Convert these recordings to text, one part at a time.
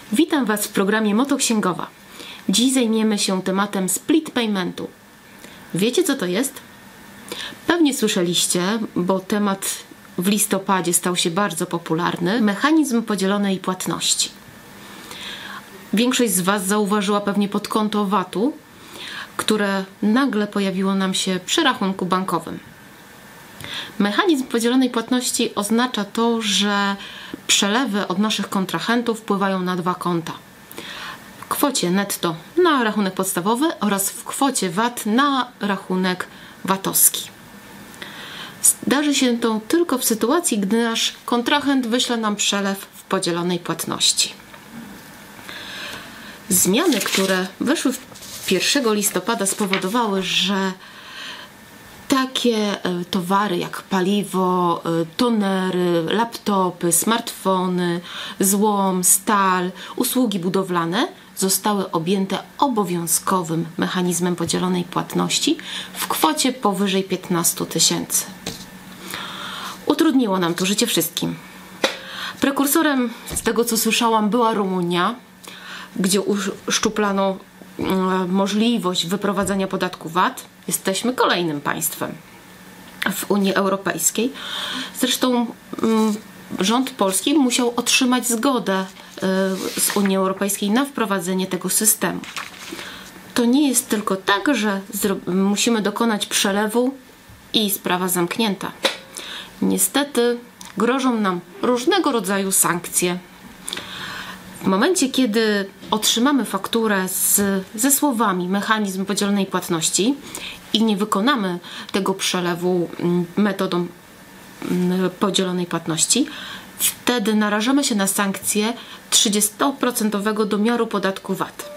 Witam Was w programie Motoksięgowa. Dziś zajmiemy się tematem split paymentu. Wiecie, co to jest? Pewnie słyszeliście, bo temat w listopadzie stał się bardzo popularny. Mechanizm podzielonej płatności. Większość z Was zauważyła pewnie podkonto VAT-u, które nagle pojawiło nam się przy rachunku bankowym. Mechanizm podzielonej płatności oznacza to, że przelewy od naszych kontrahentów wpływają na dwa konta. W kwocie netto na rachunek podstawowy oraz w kwocie VAT na rachunek VAT-owski. Zdarzy się to tylko w sytuacji, gdy nasz kontrahent wyśle nam przelew w podzielonej płatności. Zmiany, które weszły 1 listopada spowodowały, że takie towary jak paliwo, tonery, laptopy, smartfony, złom, stal, usługi budowlane zostały objęte obowiązkowym mechanizmem podzielonej płatności w kwocie powyżej 15 000. Utrudniło nam to życie wszystkim. Prekursorem, z tego co słyszałam, była Rumunia, gdzie uszczuplano możliwość wyprowadzania podatku VAT. Jesteśmy kolejnym państwem w Unii Europejskiej. Zresztą rząd polski musiał otrzymać zgodę z Unii Europejskiej na wprowadzenie tego systemu. To nie jest tylko tak, że musimy dokonać przelewu i sprawa zamknięta. Niestety grożą nam różnego rodzaju sankcje. W momencie, kiedy otrzymamy fakturę ze słowami mechanizm podzielonej płatności i nie wykonamy tego przelewu metodą podzielonej płatności, wtedy narażamy się na sankcję 30% domiaru podatku VAT.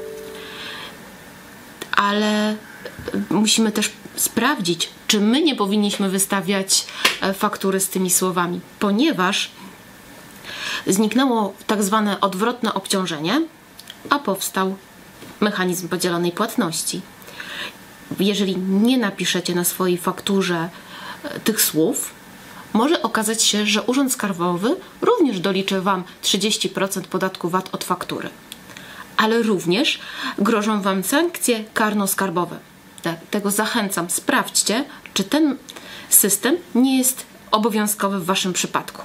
Ale musimy też sprawdzić, czy my nie powinniśmy wystawiać faktury z tymi słowami, ponieważ zniknęło tak zwane odwrotne obciążenie, a powstał mechanizm podzielonej płatności. Jeżeli nie napiszecie na swojej fakturze tych słów, może okazać się, że Urząd Skarbowy również doliczy Wam 30% podatku VAT od faktury. Ale również grożą Wam sankcje karno-skarbowe. Dlatego zachęcam, sprawdźcie, czy ten system nie jest obowiązkowy w Waszym przypadku.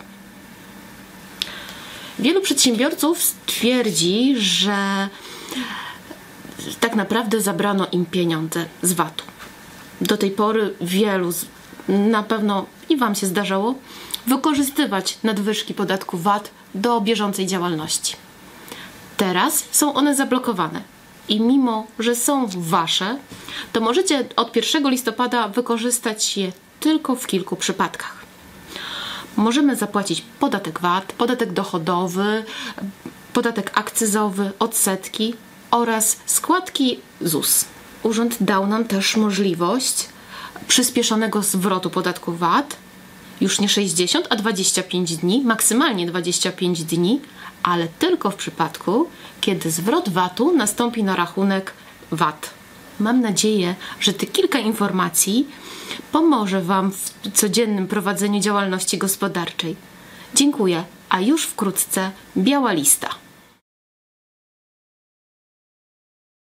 Wielu przedsiębiorców stwierdzi, że tak naprawdę zabrano im pieniądze z VAT-u. Do tej pory wielu, na pewno i Wam się zdarzało, wykorzystywać nadwyżki podatku VAT do bieżącej działalności. Teraz są one zablokowane i mimo, że są Wasze, to możecie od 1 listopada wykorzystać je tylko w kilku przypadkach. Możemy zapłacić podatek VAT, podatek dochodowy, podatek akcyzowy, odsetki oraz składki ZUS. Urząd dał nam też możliwość przyspieszonego zwrotu podatku VAT, już nie 60, a 25 dni, maksymalnie 25 dni, ale tylko w przypadku, kiedy zwrot VAT-u nastąpi na rachunek VAT. Mam nadzieję, że te kilka informacji pomoże Wam w codziennym prowadzeniu działalności gospodarczej. Dziękuję, a już wkrótce biała lista.